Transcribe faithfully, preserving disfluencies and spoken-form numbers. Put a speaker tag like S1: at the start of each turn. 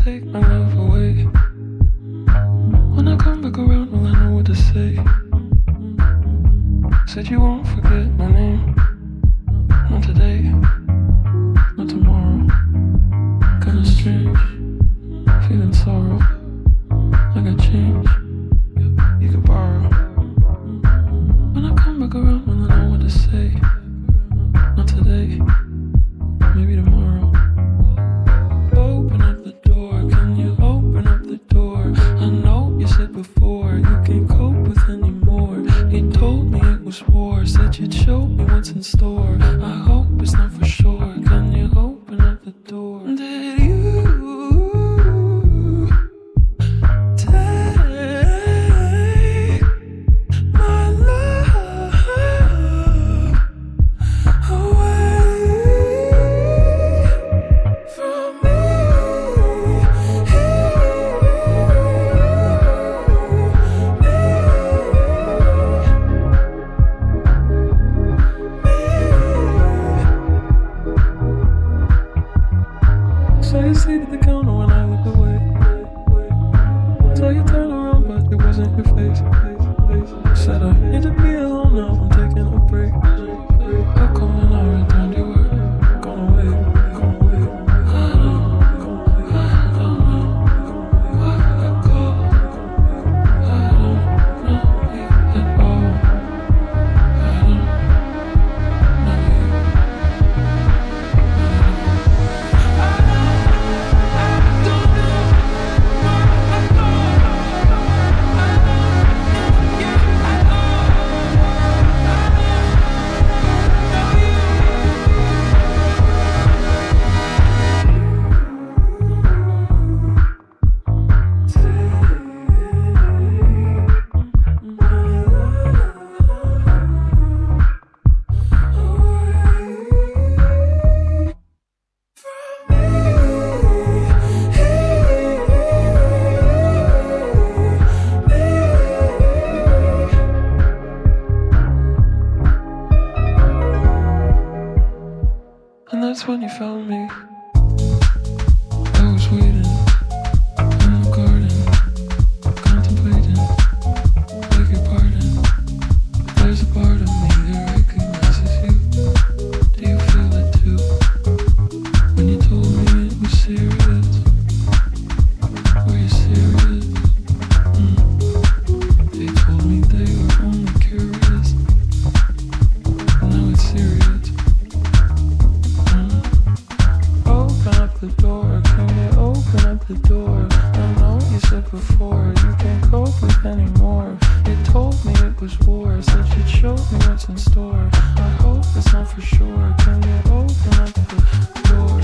S1: take my love away. When I come back around, will I know what to say? Said you won't forget my name. Not today, not tomorrow. Kinda strange, feeling sorrow. I got change, you could borrow. When I come back around, will I know what to say? Not today, maybe tomorrow. Open up the door, can you open up the door? I know you said before you can't cope with anymore. You told me it was war, said you'd show me what's in store. I hope it's not for sure, can you open up the door? Did you take my love away from me? So you seated the counter when I looked away. So you turned around, but it wasn't your face. Said I need to be alone now, I'm taking a break. How come when I returned you were gone away? Gone away. I don't, I don't know why I call. I don't know you at all. I don't know you. And that's when you found me. I was waiting in the garden, contemplating, beg your pardon. But there's a part of me that recognizes you. Do you feel it too? When you told me it was serious, were you serious? Mm. They told me they were only curious, but now it's serious. Open up the door, can you open up the door? I know you said before you can't cope with anymore. You told me it was war, said you'd show me what's in store. I hope it's not for sure, can you open up the door?